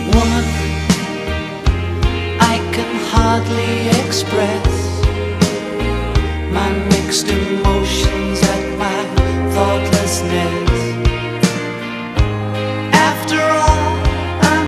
Woman, I can hardly express my mixed emotions.